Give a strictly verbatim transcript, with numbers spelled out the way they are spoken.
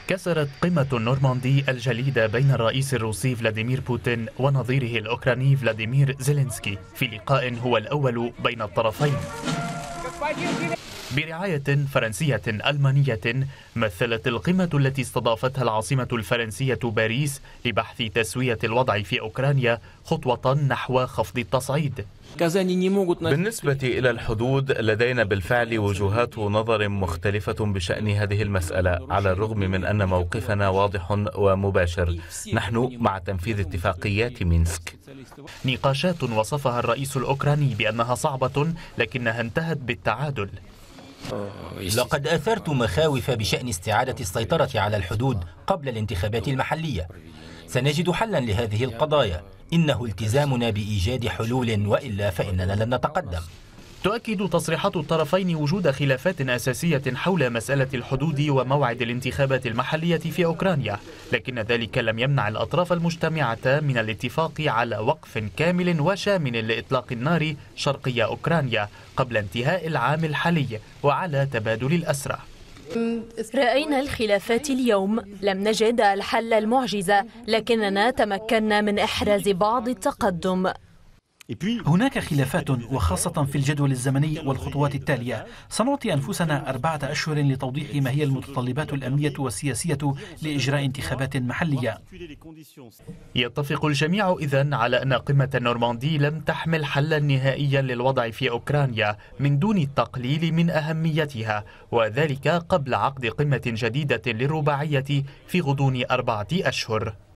كسرت قمة النورماندي الجليدة بين الرئيس الروسي فلاديمير بوتين ونظيره الأوكراني فلاديمير زيلينسكي في لقاء هو الأول بين الطرفين برعاية فرنسية ألمانية. مثلت القمة التي استضافتها العاصمة الفرنسية باريس لبحث تسوية الوضع في أوكرانيا خطوة نحو خفض التصعيد. بالنسبة إلى الحدود لدينا بالفعل وجهات نظر مختلفة بشأن هذه المسألة، على الرغم من أن موقفنا واضح ومباشر. نحن مع تنفيذ اتفاقيات مينسك. نقاشات وصفها الرئيس الأوكراني بأنها صعبة لكنها انتهت بالتعادل. لقد أثرت مخاوف بشأن استعادة السيطرة على الحدود قبل الانتخابات المحلية. سنجد حلا لهذه القضايا، إنه التزامنا بإيجاد حلول، وإلا فإننا لن نتقدم. تؤكد تصريحات الطرفين وجود خلافات أساسية حول مسألة الحدود وموعد الانتخابات المحلية في أوكرانيا، لكن ذلك لم يمنع الأطراف المجتمعة من الاتفاق على وقف كامل وشامل لإطلاق النار شرقي أوكرانيا قبل انتهاء العام الحالي وعلى تبادل الأسرى. رأينا الخلافات اليوم، لم نجد الحل المعجزة، لكننا تمكنا من إحراز بعض التقدم. هناك خلافات وخاصة في الجدول الزمني والخطوات التالية. سنعطي أنفسنا أربعة أشهر لتوضيح ما هي المتطلبات الأمنية والسياسية لإجراء انتخابات محلية. يتفق الجميع إذن على أن قمة النورماندي لم تحمل حلا نهائيا للوضع في أوكرانيا من دون التقليل من أهميتها، وذلك قبل عقد قمة جديدة للرباعية في غضون أربعة أشهر.